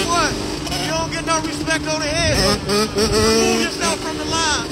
what? You don't get no respect over here. Remove yourself from the line.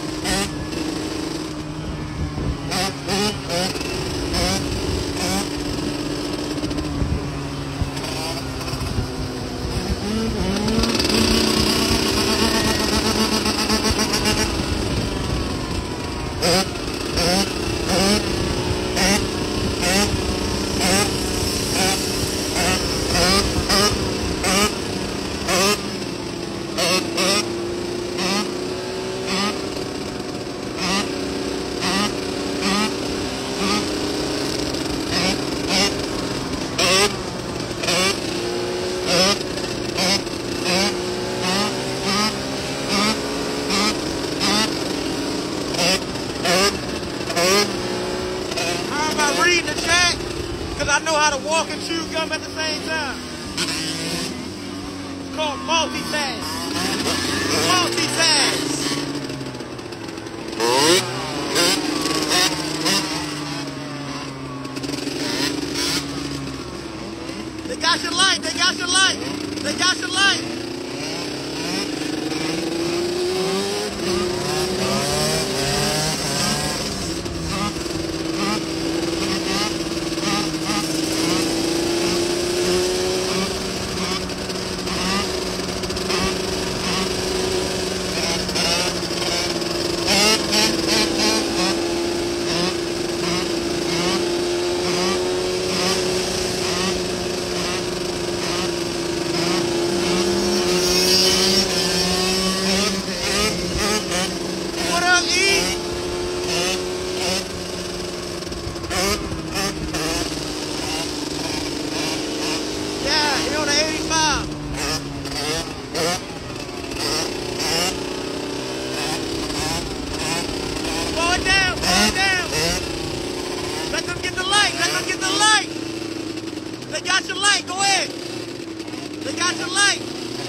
Reading the chat, because I know how to walk and chew gum at the same time. It's called multitask. Multitask. They got your light, they got your light, they got your light. They got your light, go ahead. They got your light.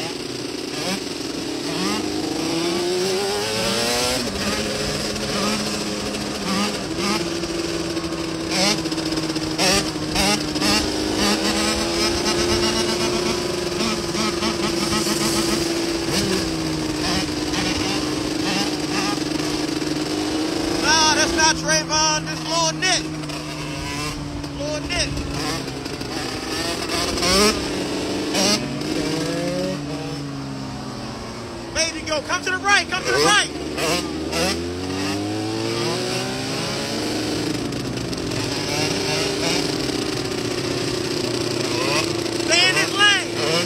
Nah, that's not Trayvon, that's Lord Nick. Lord Nick. Baby, go. Come to the right. Come to the right. Stay in this lane.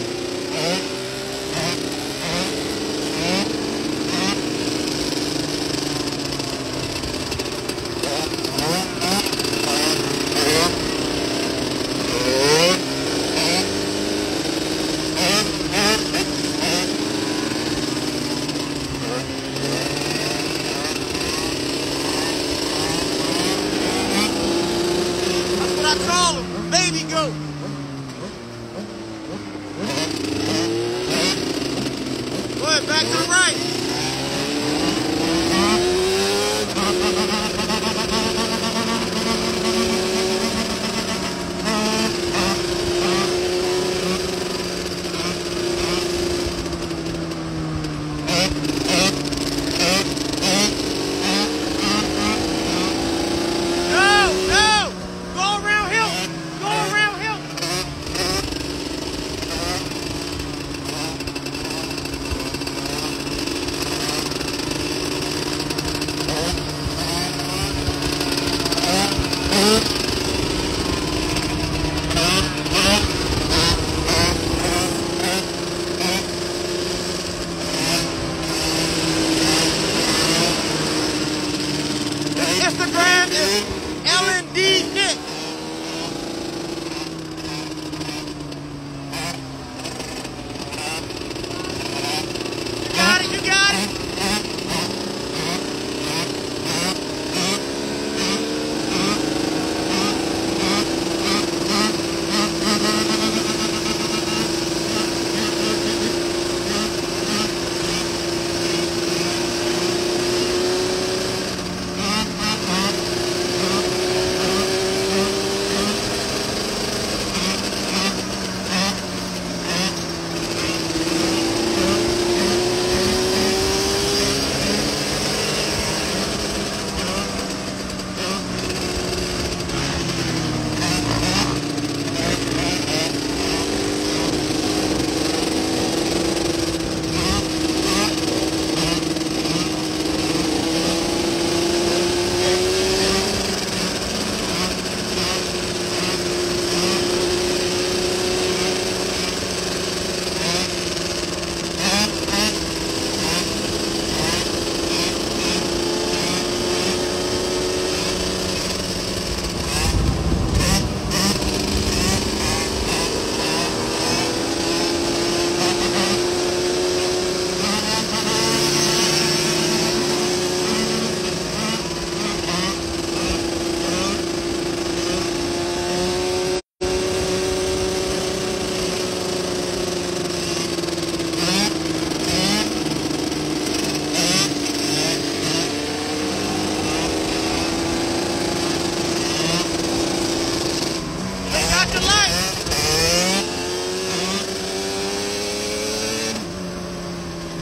I call him, baby goat. Go ahead, back to the right.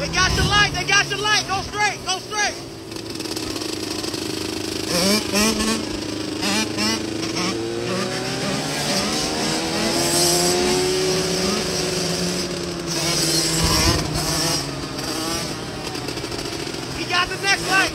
They got your light. They got your light. Go straight. Go straight. He got the next light.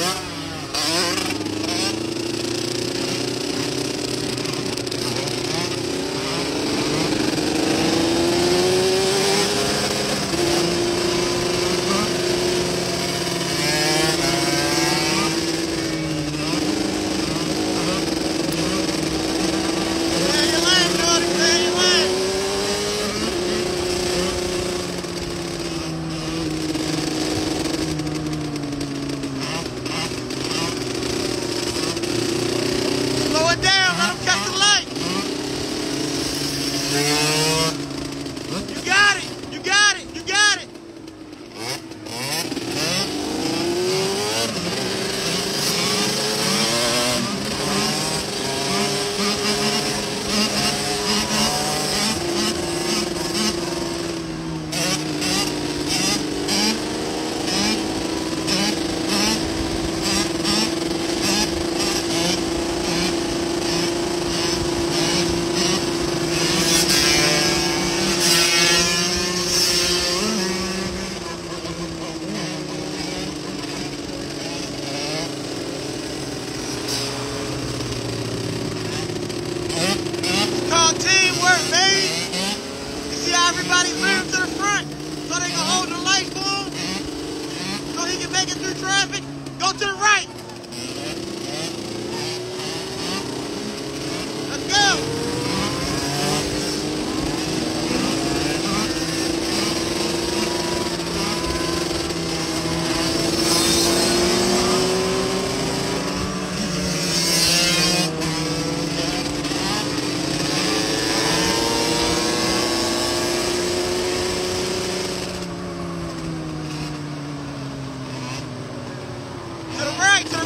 Everybody move to the front so they can hold the light for him, so he can make it through traffic. Go to the right. Let's go. To the right.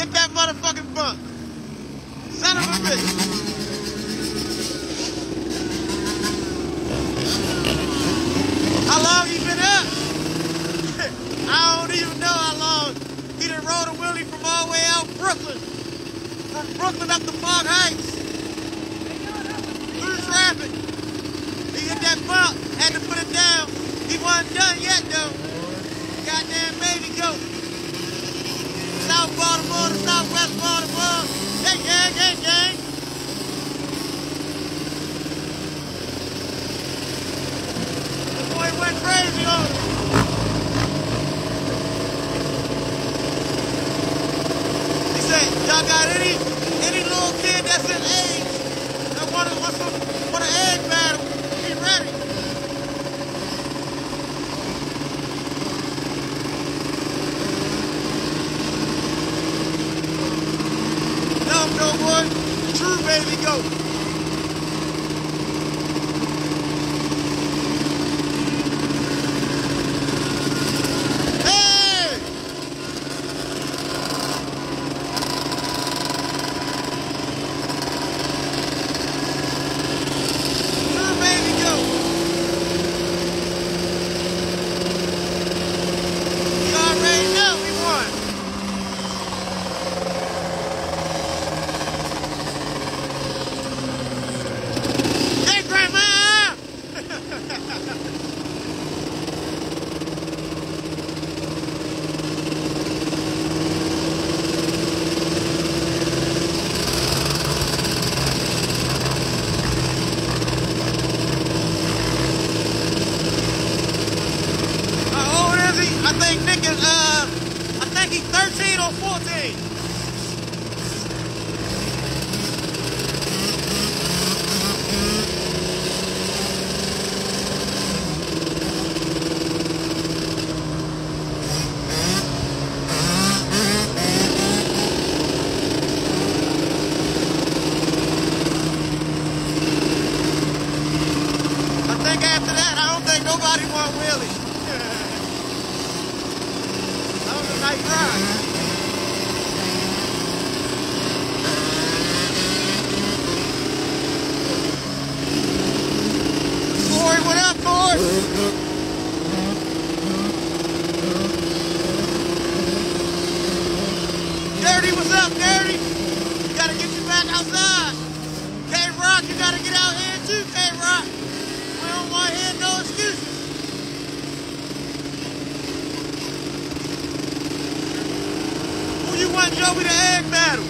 Hit that motherfucking bump. Son of a bitch. How long he been up? I don't even know how long. He done rode a wheelie from all the way out Brooklyn. From Brooklyn up to Park Heights. Through traffic. He hit that bump, had to put it down. He wasn't done yet though. Goddamn baby goat. South Baltimore to Southwest Baltimore. Gang, gang, gang, gang. The boy went crazy on him. He said, y'all got any little kid that's in age that want an egg battle? Be ready. No boy, true baby goat. Hey! True baby goat. You already know we won. I think Nick is, I think he's 13 or 14. I think after that, I don't think nobody won wheelies. Nice ride. Corey, what up, Corey? Dirty, what's up, Dirty? You gotta get you back outside. K-Rock, you gotta get out here too, K-Rock. We don't want to hear no excuses. You want Joey the egg battle?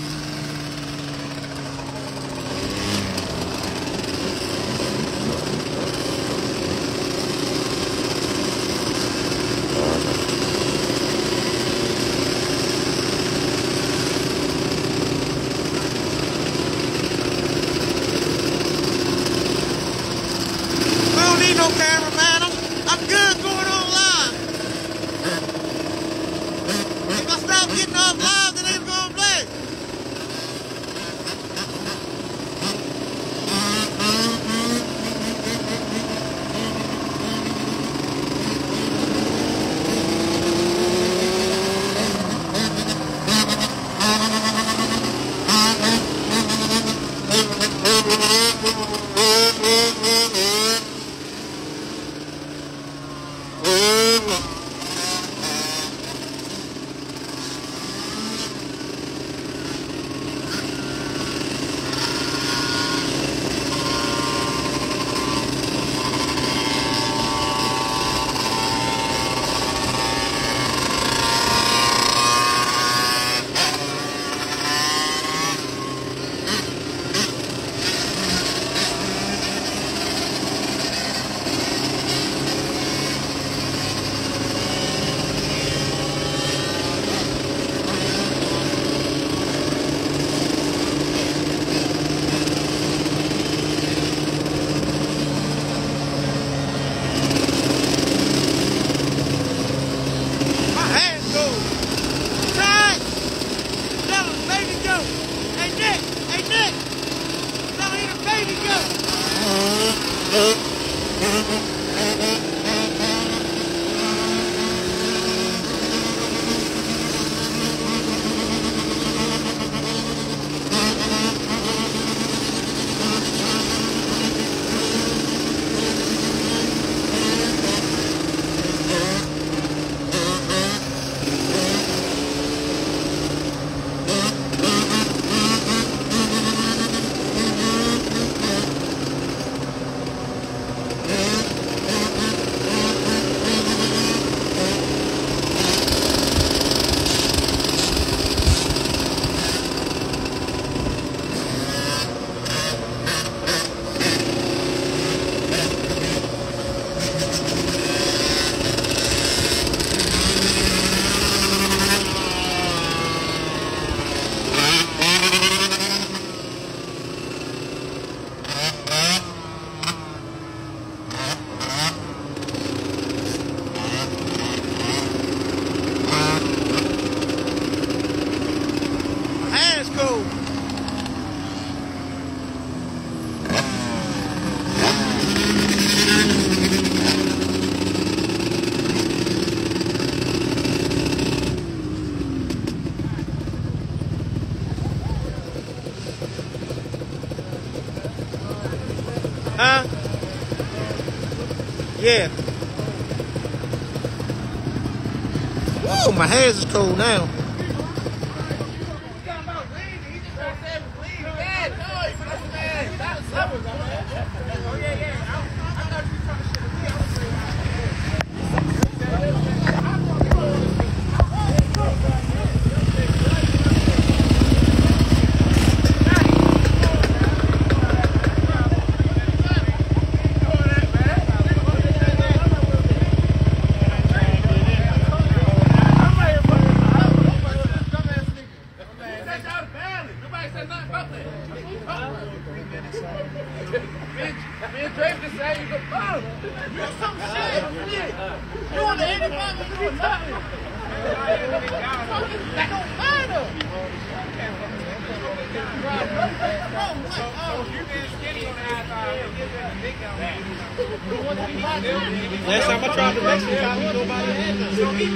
We don't need no cameraman. I'm good going on live. If I stop getting off live, then ain't gonna play. Huh? Yeah. Woo, my hands is cold now. Last time I tried to Mexican coffee, nobody had none.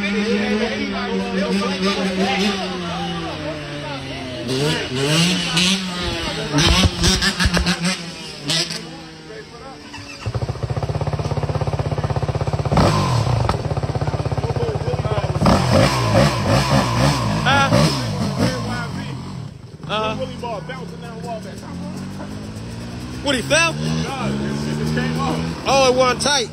What, he fell? No, it just came off. Oh, it wasn't tight.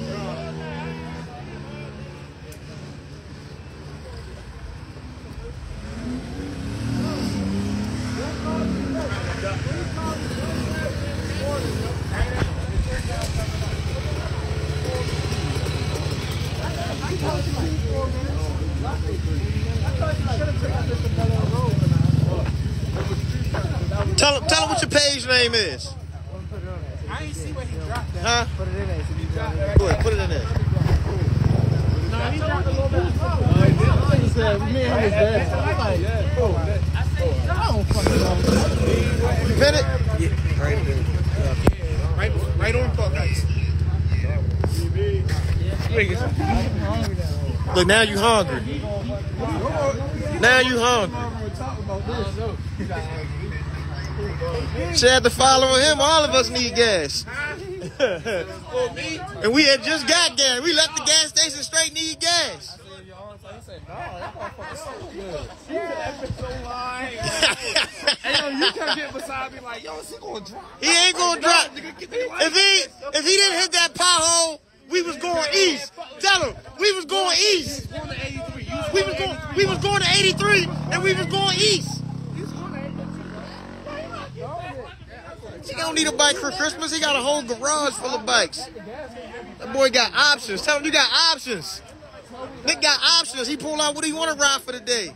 Tell him what your page name is. I ain't see what he dropped. Huh? Put it in there. Go ahead, put it in there. No, he dropped a little bit. He said, me and him is dead. I'm like, I don't fucking know. You pin it? Yeah, right on Thought Nice. Look, now you hungry. Now you hungry. She had to follow him. All of us need gas. And we had just got gas. We left the gas station straight, need gas. Hey, yo, you kept getting beside me like, yo, is he gonna drop? He ain't gonna drop. If he didn't hit that pothole, we was going east. Tell him we was going east. We was going to 83 and we was going east. He don't need a bike for Christmas. He got a whole garage full of bikes. That boy got options. Tell him you got options. Nick got options. He pull out what he want to ride for the day.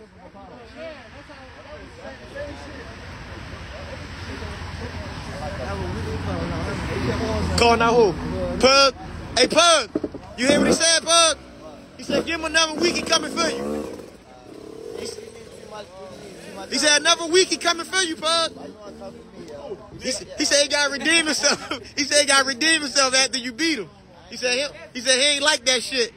Calling out who? Pug. Hey, Pug. You hear what he said, Pug? He said, give him another week, he coming for you. He said, another week, he coming for you, Pug. He said he got to redeem himself. He said he got to redeem himself after you beat him. He said he ain't like that shit.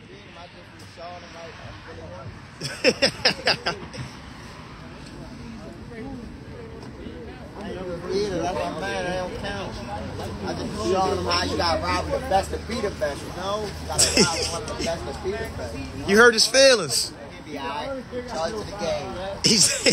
I just showing them how you got to ride with the best to be the best, you know? You got to ride with one of the best to be the best. You hurt his feelings. He'll be all right. Charge to the game. He said...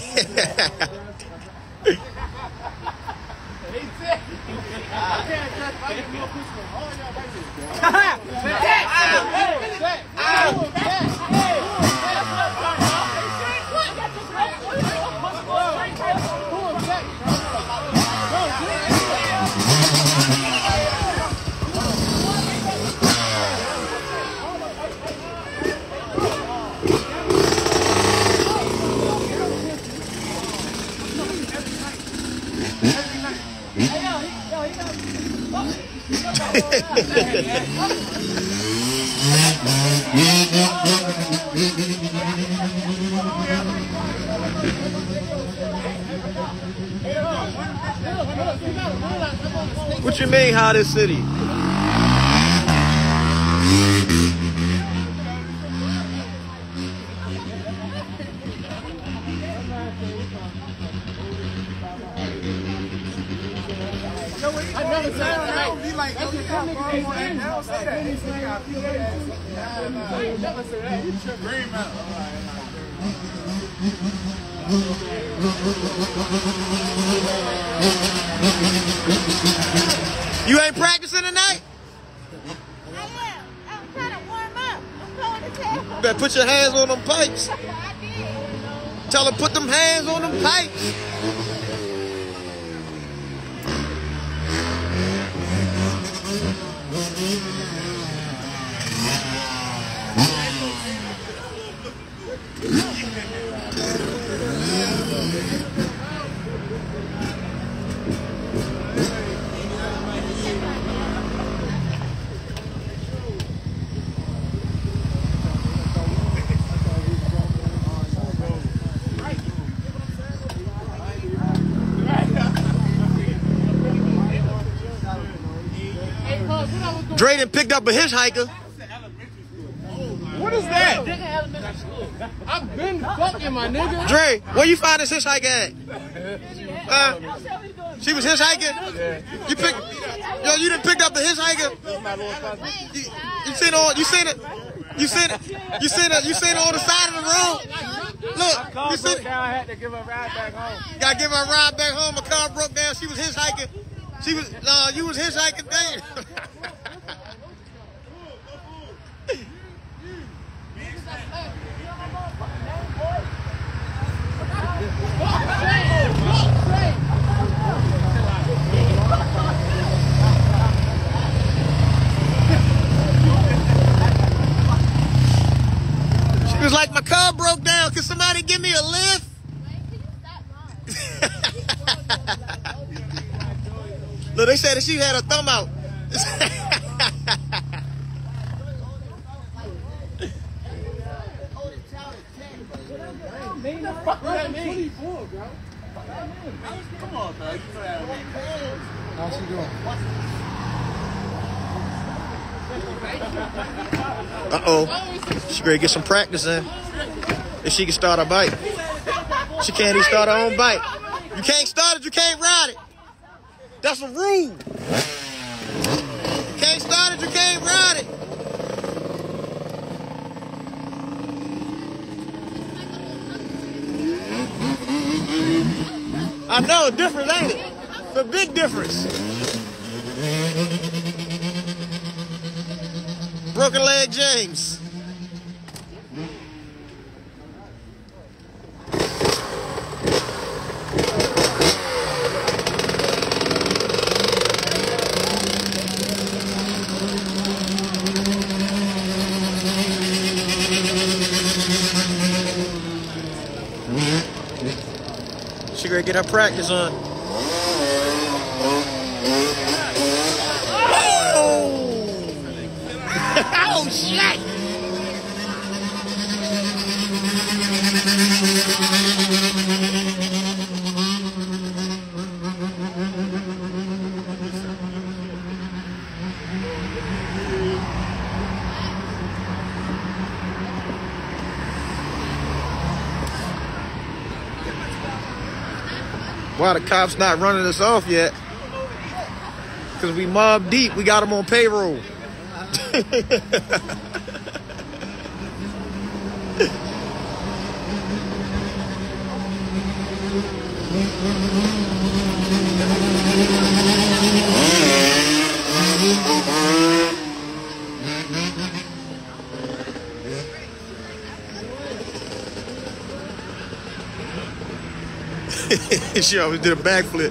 What you mean, hottest city? I never said that. Be like, yo, you got far more than that. Don't say that. Never said that. You tripping. Green man. You ain't practicing tonight? I am. I'm trying to warm up. I'm going to tell. You better put your hands on them pipes. I did. Tell her put them hands on them pipes. Dre done picked up a hitchhiker. What is that? I've been fucking my nigga. Dre, where you find this hitchhiker at? She was hitchhiking? Yeah. You picked, yo, you done picked up the hitchhiker? You seen her, you seen it? You seen it? You seen it? You seen her on the side of the road? Look, you seen it? I had to give her a ride back home. Gotta give her a ride back home. My car broke down. She was hitchhiking. She was, you was hitchhiking there. She was like, my car broke down. Can somebody give me a lift? Look, they said that she had her thumb out. Come on, bro. You know that. How's she doing? Uh-oh. She better get some practice in. If she can start her bike. She can't even start her own bike. You can't start it, you can't ride it. That's a rule. You can't start it, you can't ride it. I know, different, ain't it? It's a big difference. Broken leg James. She gonna get her practice on. Oh shit! Why the cops not running us off yet? Because we mob deep. We got them on payroll. She always did a backflip.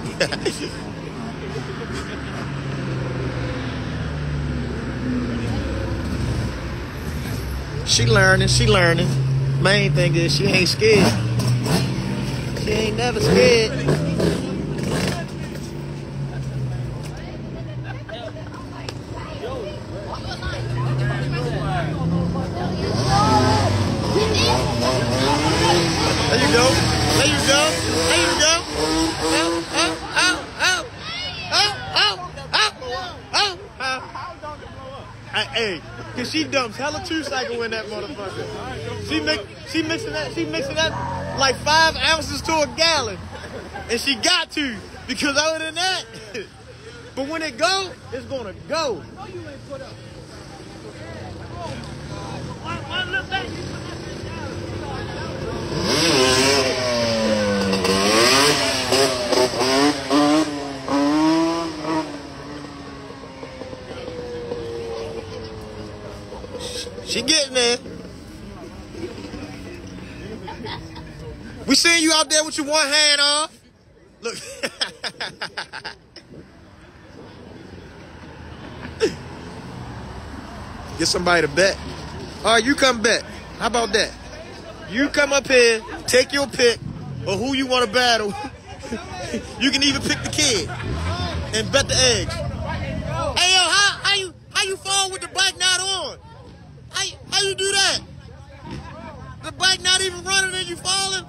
She learning. Main thing is she ain't scared. She ain't never scared. There you go. There you go. There you go. Hey, cause she dumps hella 2-cycle in that motherfucker. She mixing that like 5 ounces to a gallon. And she got to, because other than that, But when it go, it's gonna go. She getting there. We seeing you out there with your one hand off. Look. Get somebody to bet. All right, you come bet. How about that? You come up here, take your pick of who you want to battle. You can even pick the kid and bet the eggs. Hey, yo, how you fall with the bike not on? How you do that? The bike not even running and you falling?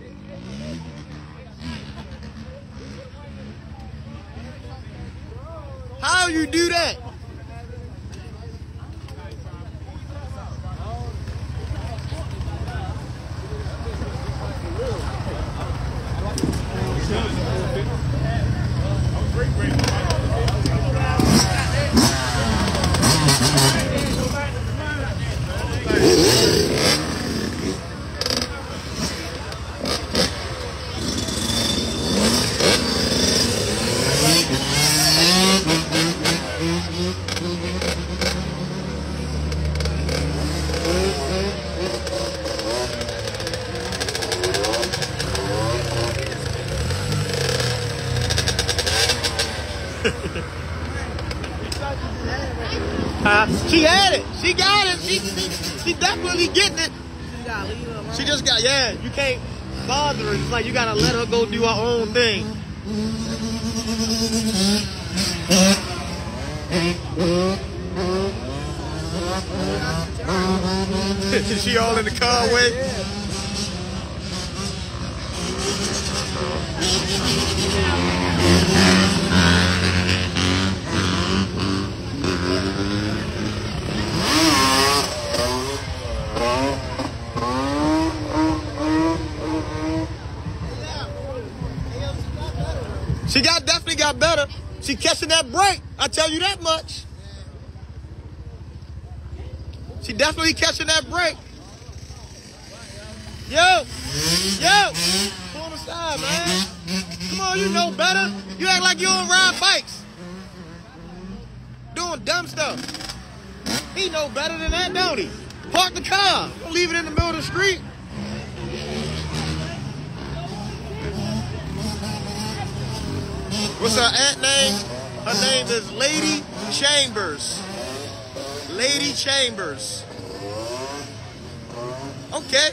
How you do that? She had it. She got it. She definitely getting it. She just got, yeah, you can't bother her. It's like you gotta let her go do her own thing. Is she all in the car way? She definitely got better. She catching that break. I tell you that much. She definitely catching that break. Yo, pull on the side, man. Come on, you know better. You act like you don't ride bikes. Doing dumb stuff. He know better than that, don't he? Park the car. Don't leave it in the middle of the street. What's her aunt name? Her name is Lady Chambers. Lady Chambers. Okay.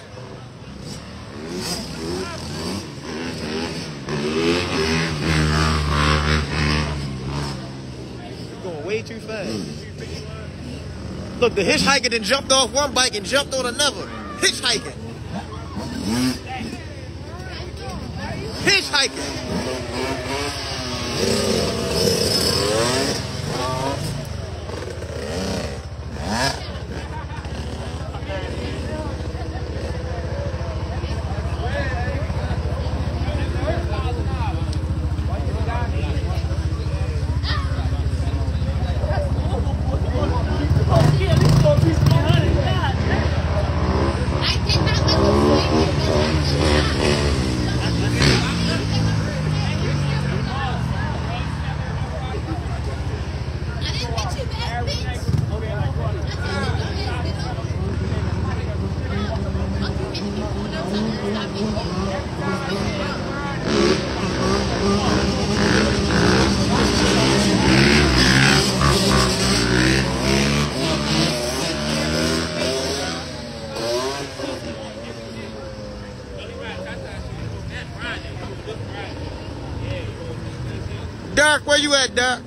You're going way too fast. Look, the hitchhiker then jumped off one bike and jumped on another. Hitchhiking. Hitchhiking. Doc, where you at, Doc?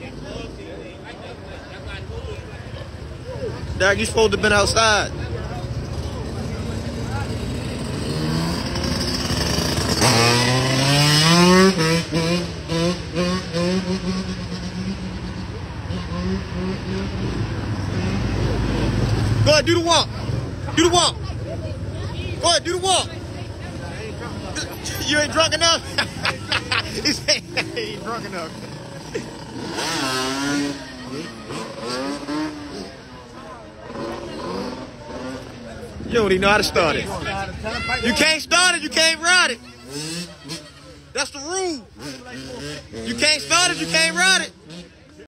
Doc, you supposed to have been outside. Go ahead, do the walk. Do the walk. Go ahead, do the walk. You ain't drunk enough? He said he ain't drunk enough. You don't even know how to start it. You can't start it, you can't ride it. That's the rule. You can't start it, you can't ride it.